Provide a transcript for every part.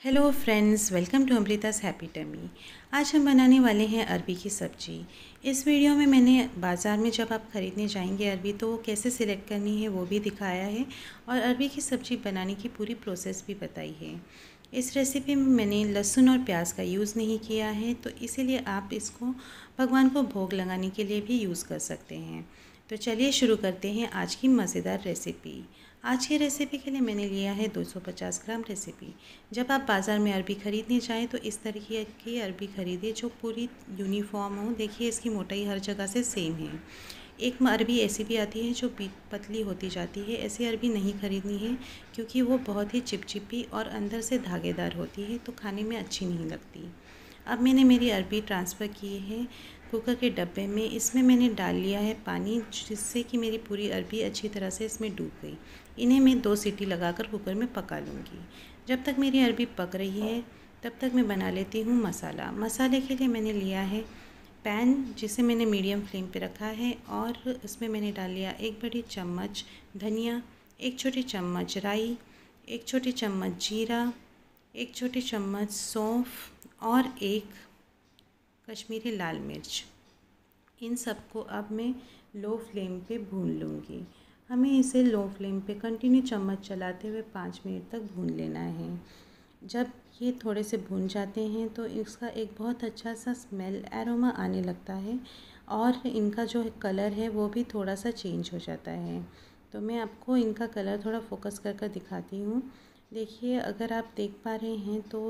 Hello friends, welcome to Amrita's happy tummy. आज हम बनाने वाले हैं अरबी की सब्ज़ी। इस वीडियो में मैंने बाज़ार में जब आप ख़रीदने जाएंगे अरबी तो कैसे सिलेक्ट करनी है वो भी दिखाया है और अरबी की सब्ज़ी बनाने की पूरी प्रोसेस भी बताई है। इस रेसिपी में मैंने लहसुन और प्याज का यूज़ नहीं किया है, तो इसीलिए आप इसको भगवान को भोग लगाने के लिए भी यूज़ कर सकते हैं। तो चलिए शुरू करते हैं आज की मज़ेदार रेसिपी। आज की रेसिपी के लिए मैंने लिया है 250 ग्राम रेसिपी। जब आप बाज़ार में अरबी ख़रीदने जाएँ तो इस तरीके की अरबी ख़रीदिए जो पूरी यूनिफॉर्म हो। देखिए इसकी मोटाई हर जगह से सेम है। एक अरबी ऐसी भी आती है जो पतली होती जाती है, ऐसी अरबी नहीं ख़रीदनी है क्योंकि वो बहुत ही चिपचिपी और अंदर से धागेदार होती है, तो खाने में अच्छी नहीं लगती। अब मैंने मेरी अरबी ट्रांसफ़र की है कुकर के डब्बे में। इसमें मैंने डाल लिया है पानी, जिससे कि मेरी पूरी अरबी अच्छी तरह से इसमें डूब गई। इन्हें मैं 2 सीटी लगाकर कुकर में पका लूँगी। जब तक मेरी अरबी पक रही है तब तक मैं बना लेती हूँ मसाला। मसाले के लिए मैंने लिया है पैन, जिसे मैंने मीडियम फ्लेम पे रखा है और उसमें मैंने डाल लिया 1 बड़ी चम्मच धनिया, 1 छोटी चम्मच राई, 1 छोटी चम्मच जीरा, 1 छोटी चम्मच सौंफ और 1 कश्मीरी लाल मिर्च। इन सबको अब मैं लो फ्लेम पे भून लूँगी। हमें इसे लो फ्लेम पे कंटिन्यू चम्मच चलाते हुए 5 मिनट तक भून लेना है। जब ये थोड़े से भून जाते हैं तो इसका एक बहुत अच्छा सा स्मेल एरोमा आने लगता है और इनका जो कलर है वो भी थोड़ा सा चेंज हो जाता है। तो मैं आपको इनका कलर थोड़ा फोकस कर कर दिखाती हूँ। देखिए, अगर आप देख पा रहे हैं तो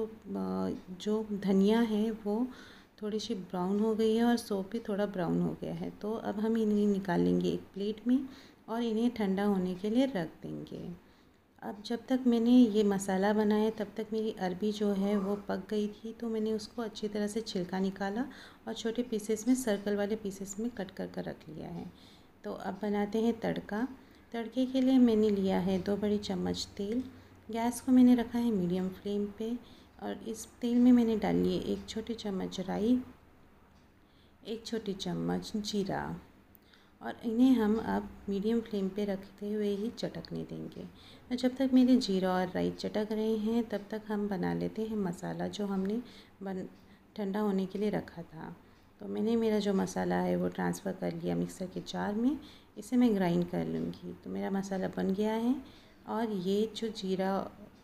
जो धनिया है वो थोड़ी सी ब्राउन हो गई है और सौंफ भी थोड़ा ब्राउन हो गया है। तो अब हम इन्हें निकाल लेंगे एक प्लेट में और इन्हें ठंडा होने के लिए रख देंगे। अब जब तक मैंने ये मसाला बनाया तब तक मेरी अरबी जो है वो पक गई थी, तो मैंने उसको अच्छी तरह से छिलका निकाला और छोटे पीसेस में, सर्कल वाले पीसेस में कट कर कर रख लिया है। तो अब बनाते हैं तड़का। तड़के के लिए मैंने लिया है 2 बड़ी चम्मच तेल। गैस को मैंने रखा है मीडियम फ्लेम पे और इस तेल में मैंने डाल लिए 1 छोटी चम्मच राई, 1 छोटी चम्मच जीरा और इन्हें हम अब मीडियम फ्लेम पे रखते हुए ही चटकने देंगे। तो जब तक मेरे जीरा और राई चटक रहे हैं तब तक हम बना लेते हैं मसाला जो हमने ठंडा होने के लिए रखा था। तो मैंने मेरा जो मसाला है वो ट्रांसफ़र कर लिया मिक्सर के जार में। इसे मैं ग्राइंड कर लूँगी। तो मेरा मसाला बन गया है और ये जो जीरा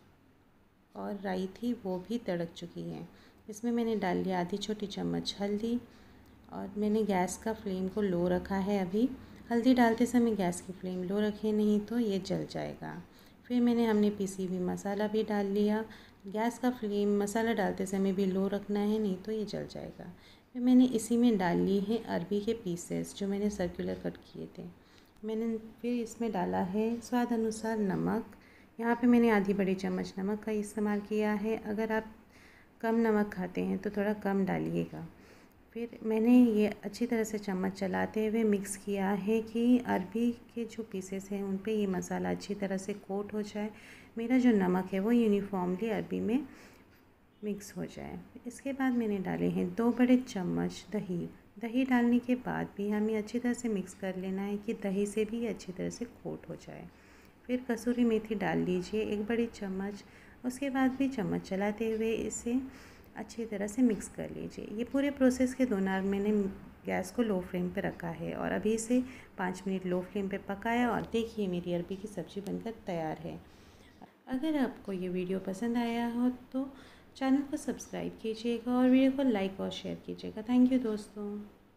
और राई थी वो भी तड़क चुकी है। इसमें मैंने डाल लिया आधी छोटी चम्मच हल्दी और मैंने गैस का फ्लेम को लो रखा है अभी। हल्दी डालते समय गैस की फ्लेम लो रखें, नहीं तो ये जल जाएगा। फिर हमने पीसी हुई मसाला भी डाल लिया। गैस का फ्लेम मसाला डालते समय भी लो रखना है, नहीं तो ये जल जाएगा। फिर मैंने इसी में डाल ली है अरबी के पीसेस जो मैंने सर्कुलर कट किए थे। मैंने फिर इसमें डाला है स्वाद अनुसार नमक। यहाँ पे मैंने आधी बड़ी चम्मच नमक का इस्तेमाल किया है। अगर आप कम नमक खाते हैं तो थोड़ा कम डालिएगा। फिर मैंने ये अच्छी तरह से चम्मच चलाते हुए मिक्स किया है कि अरबी के जो पीसेस हैं उन पे ये मसाला अच्छी तरह से कोट हो जाए। मेरा जो नमक है वो यूनिफॉर्मली अरबी में मिक्स हो जाए। इसके बाद मैंने डाले हैं 2 बड़े चम्मच दही। दही डालने के बाद भी हमें अच्छी तरह से मिक्स कर लेना है कि दही से भी अच्छी तरह से कोट हो जाए। फिर कसूरी मेथी डाल लीजिए 1 बड़ी चम्मच। उसके बाद भी चम्मच चलाते हुए इसे अच्छी तरह से मिक्स कर लीजिए। ये पूरे प्रोसेस के दौरान मैंने गैस को लो फ्लेम पे रखा है और अभी इसे 5 मिनट लो फ्लेम पे पकाया और देखिए मेरी अरबी की सब्ज़ी बनकर तैयार है। अगर आपको ये वीडियो पसंद आया हो तो चैनल को सब्सक्राइब कीजिएगा और वीडियो को लाइक और शेयर कीजिएगा। थैंक यू दोस्तों।